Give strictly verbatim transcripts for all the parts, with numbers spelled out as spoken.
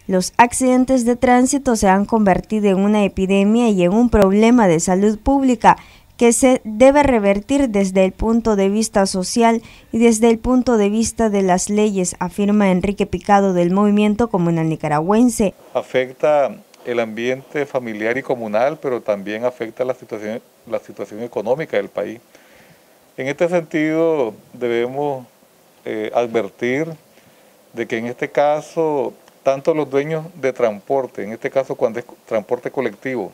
Los accidentes de tránsito se han convertido en una epidemia y en un problema de salud pública que se debe revertir desde el punto de vista social y desde el punto de vista de las leyes, afirma Enrique Picado del Movimiento Comunal Nicaragüense. Afecta el ambiente familiar y comunal, pero también afecta la situación, la situación económica del país. En este sentido, debemos eh, advertir de que en este caso, tanto los dueños de transporte, en este caso cuando es transporte colectivo,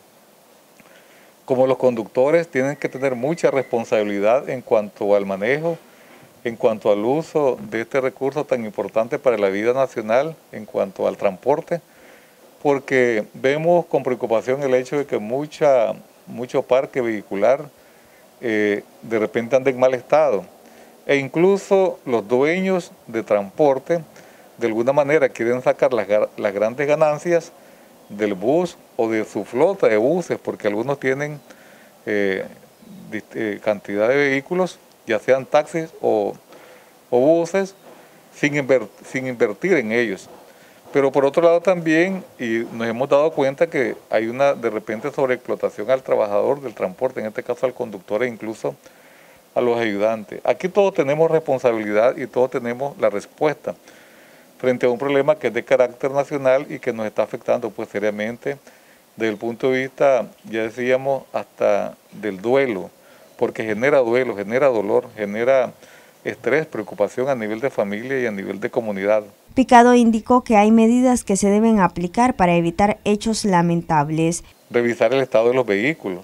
como los conductores tienen que tener mucha responsabilidad en cuanto al manejo, en cuanto al uso de este recurso tan importante para la vida nacional, en cuanto al transporte, porque vemos con preocupación el hecho de que mucha, mucho parque vehicular eh, de repente anda en mal estado, e incluso los dueños de transporte de alguna manera quieren sacar las, las grandes ganancias del bus o de su flota de buses, porque algunos tienen eh, eh, cantidad de vehículos, ya sean taxis o, o buses, sin, inver, sin invertir en ellos. Pero por otro lado también, y nos hemos dado cuenta que hay una de repente sobreexplotación al trabajador del transporte, en este caso al conductor e incluso a los ayudantes. Aquí todos tenemos responsabilidad y todos tenemos la respuesta frente a un problema que es de carácter nacional y que nos está afectando pues seriamente desde el punto de vista, ya decíamos, hasta del duelo, porque genera duelo, genera dolor, genera estrés, preocupación a nivel de familia y a nivel de comunidad. Picado indicó que hay medidas que se deben aplicar para evitar hechos lamentables. Revisar el estado de los vehículos,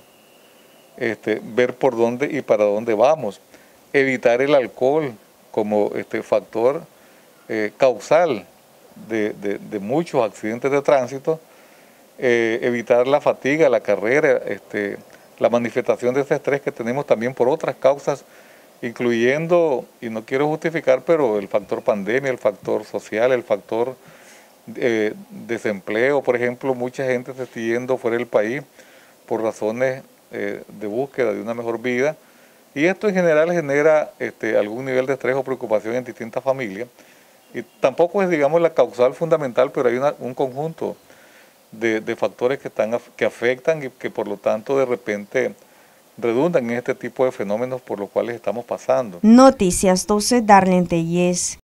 este, ver por dónde y para dónde vamos, evitar el alcohol como este factor eh, causal de, de, de muchos accidentes de tránsito, eh, evitar la fatiga, la carrera, este, la manifestación de ese estrés que tenemos también por otras causas, incluyendo, y no quiero justificar, pero el factor pandemia, el factor social, el factor eh, desempleo, por ejemplo, mucha gente se está yendo fuera del país por razones eh, de búsqueda de una mejor vida, y esto en general genera este, algún nivel de estrés o preocupación en distintas familias, y tampoco es, digamos, la causal fundamental, pero hay una, un conjunto de, de factores que, están, que afectan y que por lo tanto de repente redundan en este tipo de fenómenos por los cuales estamos pasando. Noticias doce, Darlene Tellez.